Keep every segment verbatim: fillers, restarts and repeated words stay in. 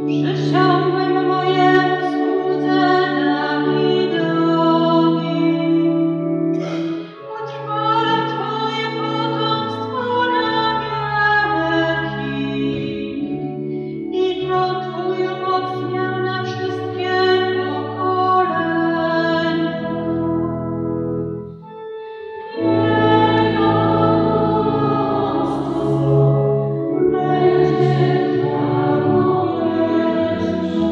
Przysiągłem mojemu słudze Dawidowi, utrwalę Twoje potomstwo na wieki i tron Twój umocnię na wszystkie pokolenia. Jego potomstwo będzie trwało wiecznie.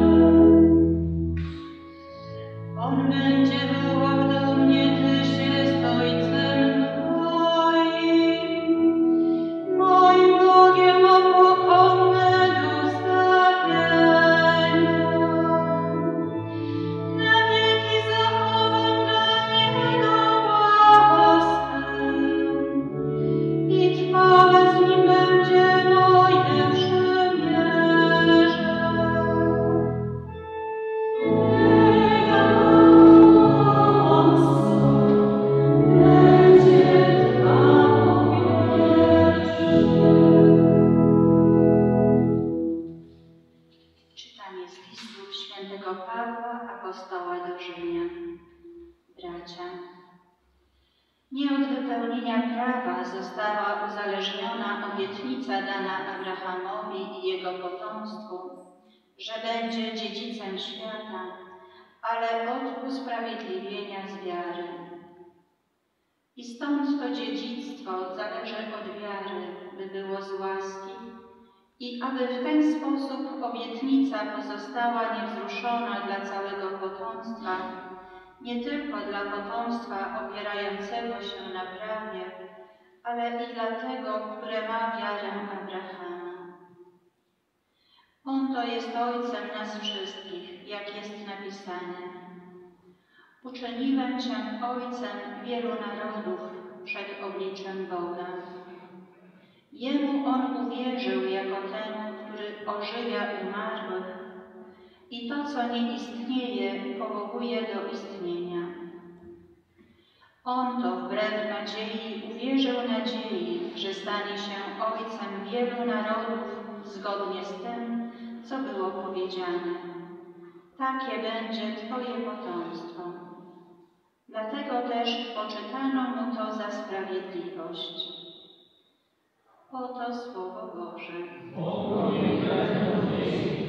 On będzie wołał do mnie, Tyś jest Ojcem moim, moim Bogiem pokornego zbawienia. Na wieki zachowam dla Niego łaskę i trwałe z Nim będzie moje przymierze. Jego potomstwo będzie trwało wiecznie. Czytanie z listów świętego Pawła, apostoła do Rzymian. Bracia, nie od wypełnienia prawa została uzależniona obietnica dana Abrahamowi i jego potomstwu, że będzie dziedzicem świata, ale od usprawiedliwienia z wiary. I stąd to dziedzictwo zależy od wiary, by było z łaski, i aby w ten sposób obietnica pozostała niewzruszona dla całego potomstwa, nie tylko dla potomstwa opierającego się na prawie, ale i dla tego, które ma wiarę Abrahama. On to jest Ojcem nas wszystkich, jak jest napisane. Uczyniłem Cię Ojcem wielu narodów przed obliczem Boga. Jemu On uwierzył jako temu, który ożywia umarłych i to, co nie istnieje, powołuje do istnienia. On to wbrew nadziei uwierzył nadziei, że stanie się Ojcem wielu narodów zgodnie z tym, co było powiedziane. Takie będzie Twoje potomstwo. Dlatego też poczytano mu to za sprawiedliwość. Oto Słowo Boże.